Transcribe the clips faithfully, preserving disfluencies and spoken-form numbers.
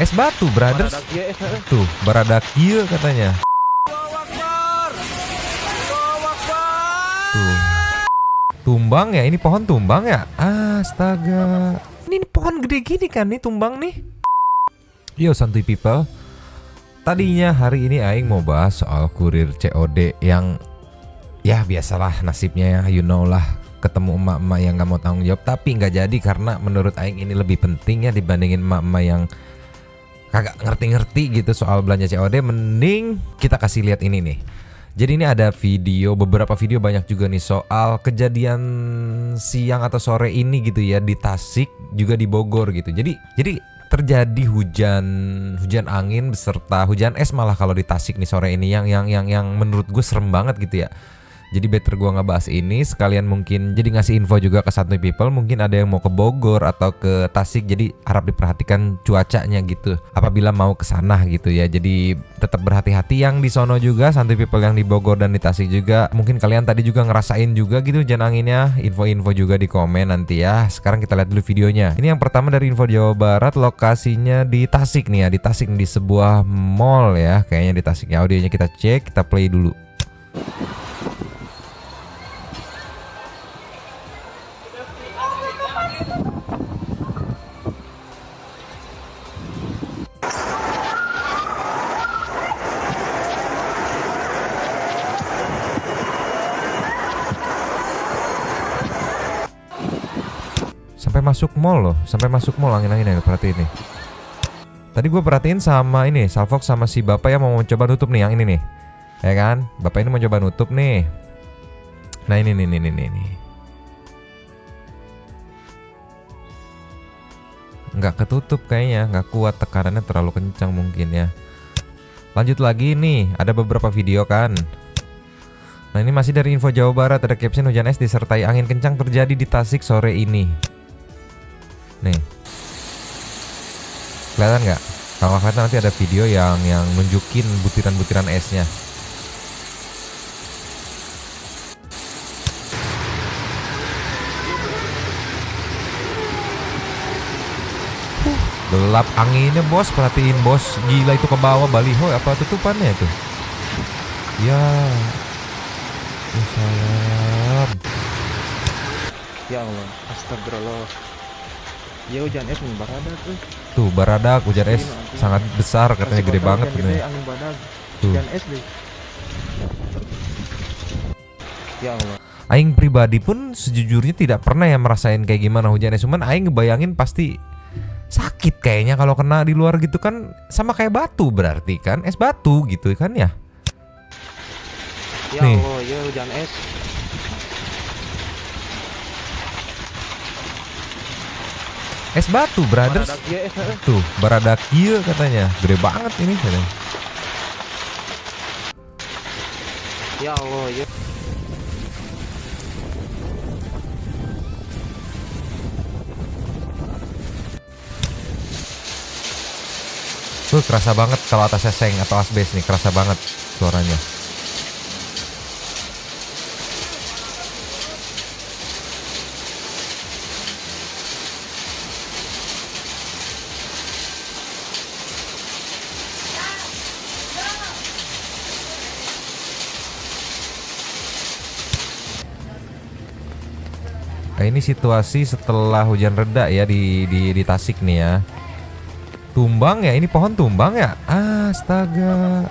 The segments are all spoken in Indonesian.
Es batu, brothers. Tuh, baradak iya katanya. Tuh. Tumbang ya, ini pohon tumbang ya? Astaga. Ini, ini pohon gede gini kan nih tumbang nih. Yo santuy people. Tadinya hari ini aing mau bahas soal kurir C O D yang ya biasalah nasibnya ya, you know lah. Ketemu emak-emak yang gak mau tanggung jawab, tapi nggak jadi karena menurut aing ini lebih penting ya dibandingin emak-emak yang kagak ngerti-ngerti gitu soal belanja C O D. Mending kita kasih lihat ini nih. Jadi ini ada video, beberapa video banyak juga nih soal kejadian siang atau sore ini gitu ya di Tasik juga di Bogor gitu. Jadi jadi terjadi hujan hujan angin beserta hujan es malah kalau di Tasik nih sore ini yang yang yang yang menurut gue serem banget gitu ya. Jadi better gua ngebahas ini sekalian mungkin jadi ngasih info juga ke santuy people, mungkin ada yang mau ke Bogor atau ke Tasik, jadi harap diperhatikan cuacanya gitu apabila mau ke sana gitu ya. Jadi tetap berhati-hati yang di sono juga santuy people yang di Bogor dan di Tasik juga. Mungkin kalian tadi juga ngerasain juga gitu hujan anginnya. Info-info juga di komen nanti ya. Sekarang kita lihat dulu videonya. Ini yang pertama dari info Jawa Barat, lokasinya di Tasik nih ya, di Tasik di sebuah mall ya, kayaknya di Tasik ya. Audionya kita cek, kita play dulu. Sampai masuk mall loh, sampai masuk mall angin-anginnya, perhatiin nih. Tadi gue perhatiin sama ini, Salvox sama si bapak yang mau coba nutup nih yang ini nih. Ya kan? Bapak ini mau coba nutup nih. Nah ini nih nih nih nih. nih. Nggak ketutup kayaknya, nggak kuat, tekanannya terlalu kencang mungkin ya. Lanjut lagi nih, ada beberapa video kan. Nah ini masih dari info Jawa Barat, ada caption hujan es disertai angin kencang terjadi di Tasik sore ini. Nih, kelihatan nggak? Kalau nggak kelihatan nanti ada video yang yang nunjukin butiran-butiran esnya. Gelap anginnya bos, perhatiin bos, gila itu ke bawah baliho apa tutupannya itu? Ya, salam. Ya Allah, astagfirullah. Ya hujan es nih baradak tuh. Tuh baradak hujan es sangat besar katanya, gede banget ini. Angin badak. Tuh. Hujan es deh. Ya Allah. Aing pribadi pun sejujurnya tidak pernah ya merasain kayak gimana hujan es, cuman aing ngebayangin pasti sakit kayaknya kalau kena di luar gitu kan, sama kayak batu berarti kan, es batu gitu kan ya. Ya Nih. Allah, ya hujan es. Es batu, brothers. Baradak ya es. Tuh, baradak iya katanya. Gede banget ini katanya. Ya Allah, ya. Tuh kerasa banget kalau atasnya seng atau asbes nih, kerasa banget suaranya. Nah, ini situasi setelah hujan reda ya di di, di Tasik nih ya. Tumbang ya, ini pohon tumbang ya. Astaga.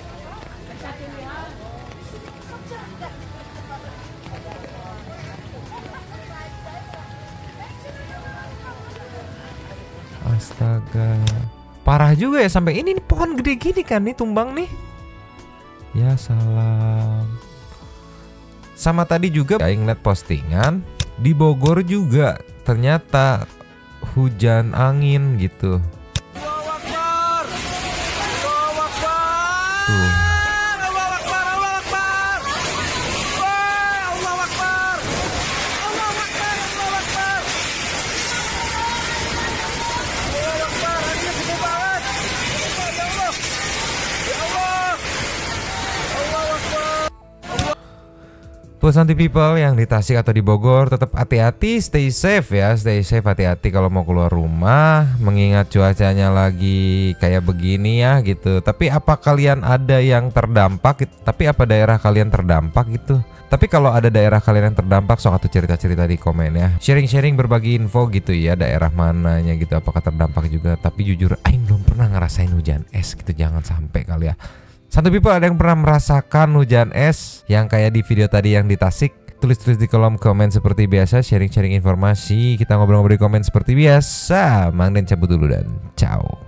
Astaga. Parah juga ya sampai ini nih, pohon gede gini kan nih tumbang nih. Ya salam. Sama tadi juga aing liat postingan di Bogor juga ternyata hujan angin gitu. Tuh. Tuh Buat santuy people yang di Tasik atau di Bogor, tetap hati-hati, stay safe ya, stay safe, hati-hati kalau mau keluar rumah, mengingat cuacanya lagi kayak begini ya gitu. Tapi apa kalian ada yang terdampak? Tapi apa daerah kalian terdampak gitu? Tapi kalau ada daerah kalian yang terdampak, sok atuh cerita-cerita di komen ya. Sharing-sharing berbagi info gitu ya, daerah mananya gitu, apakah terdampak juga. Tapi jujur, aing belum pernah ngerasain hujan es gitu, jangan sampai kali ya. Santuy people, ada yang pernah merasakan hujan es yang kayak di video tadi yang di Tasik? Tulis-tulis di kolom komen seperti biasa, sharing-sharing informasi, kita ngobrol-ngobrol di komen seperti biasa. Mang Den cabut dulu dan ciao.